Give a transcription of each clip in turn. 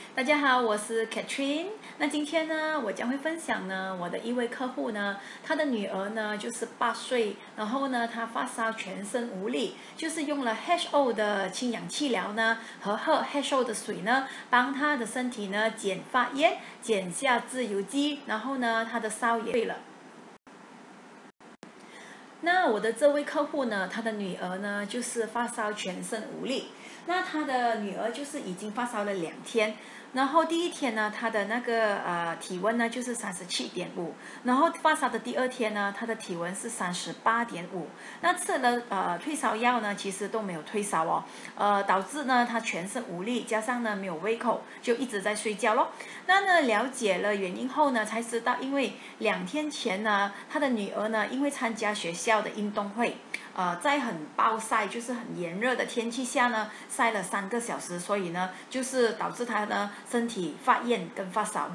大家好，我是 Catherine。那今天呢，我将会分享呢，我的一位客户呢，他的女儿呢就是8岁，然后呢，她发烧，全身无力，就是用了 HO 的氢氧气疗呢，和喝 HO 的水呢，帮她的身体呢减发炎，减下自由基，然后呢，她的烧也退了。那我的这位客户呢，他的女儿呢就是发烧，全身无力。那他的女儿就是已经发烧了2天，然后第一天呢，她的那个体温呢就是37.5，然后发烧的第二天呢，她的体温是38.5。那吃了退烧药呢，其实都没有退烧哦，导致呢她全身无力，加上呢没有胃口，就一直在睡觉咯。那呢了解了原因后呢，才知道因为2天前呢，他的女儿呢因为参加学校的运动会，在很暴晒，就是很炎热的天气下呢，晒了3个小时，所以呢，就是导致他呢身体发炎跟发烧。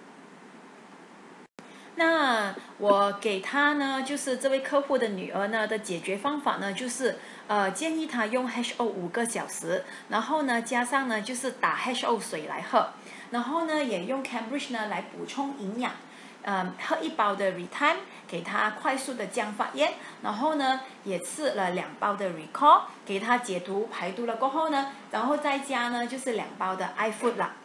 那我给他呢，就是这位客户的女儿呢的解决方法呢，就是建议他用 HO 5个小时，然后呢加上呢就是打 HO 水来喝，然后呢也用 Cambridge 呢来补充营养，喝1包的 Retime 给他快速的降发炎，然后呢也吃了2包的 Recall 给他解毒排毒了过后呢，然后再加呢就是2包的 iFood 啦。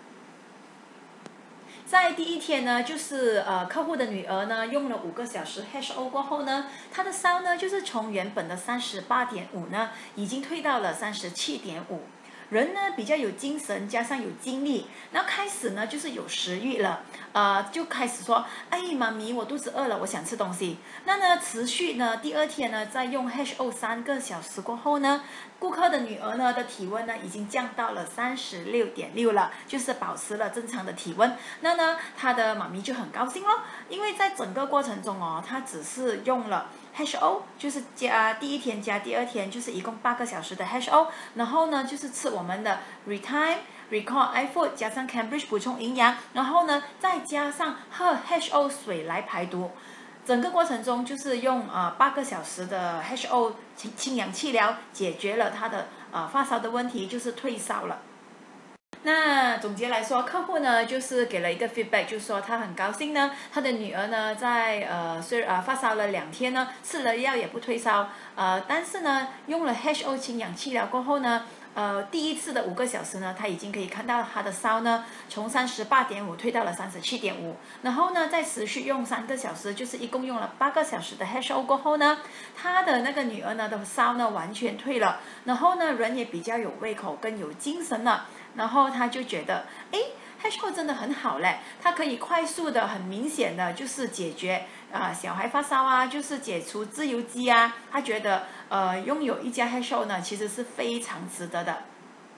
在第一天呢，就是客户的女儿呢用了5个小时 HO 过后呢，她的烧呢就是从原本的38.5呢，已经退到了37.5。人呢比较有精神，加上有精力，然后开始呢就是有食欲了，就开始说，哎，妈咪，我肚子饿了，我想吃东西。那呢持续呢第二天呢，再用 HO 3个小时过后呢，顾客的女儿呢的体温呢已经降到了36.6了，就是保持了正常的体温。那呢，她的妈咪就很高兴咯，因为在整个过程中哦，她只是用了HO 就是加第一天加第二天，就是一共8个小时的 HO， 然后呢就是吃我们的 Retime、Recall、iFood 加上 Cambridge 补充营养，然后呢再加上喝 HO 水来排毒。整个过程中就是用8个小时的 HO 氢氧气疗解决了他的发烧的问题，就是退烧了。那总结来说，客户呢就是给了一个 feedback，就是说他很高兴呢，他的女儿呢在发烧了2天呢，吃了药也不退烧，但是呢用了 HO 氢氧气疗过后呢，第一次的5个小时呢，他已经可以看到他的烧呢从38.5退到了37.5，然后呢再持续用3个小时，就是一共用了8个小时的 HO 过后呢，他的那个女儿呢的烧呢完全退了，然后呢人也比较有胃口，更有精神了。然后他就觉得，哎，HO 真的很好嘞，它可以快速的、很明显的，就是解决小孩发烧啊，就是解除自由基啊。他觉得拥有一家 HO 呢，其实是非常值得的。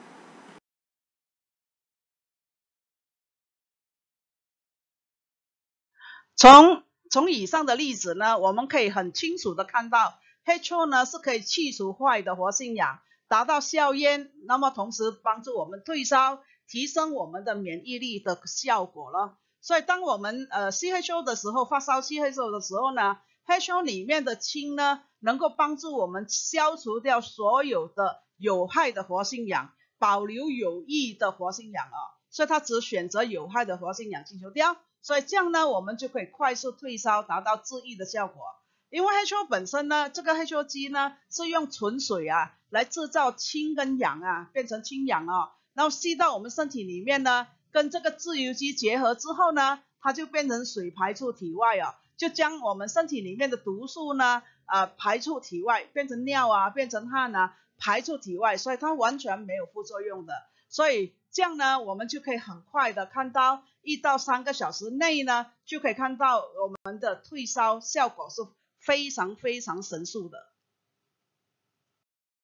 从以上的例子呢，我们可以很清楚的看到 HO 呢是可以去除坏的活性氧，达到消炎，那么同时帮助我们退烧，提升我们的免疫力的效果了。所以当我们CHO 的时候，发烧 CHO 的时候呢，HO 里面的氢呢能够帮助我们消除掉所有的有害的活性氧，保留有益的活性氧所以它只选择有害的活性氧去除掉。所以这样呢，我们就可以快速退烧，达到治愈的效果。因为 HO 本身呢，这个 HO 基呢是用纯水来制造氢跟氧变成氢氧然后吸到我们身体里面呢，跟这个自由基结合之后呢，它就变成水排出体外就将我们身体里面的毒素呢排出体外，变成尿变成汗排出体外，所以它完全没有副作用的。所以这样呢，我们就可以很快的看到1到3个小时内呢，就可以看到我们的退烧效果是非常非常神速的。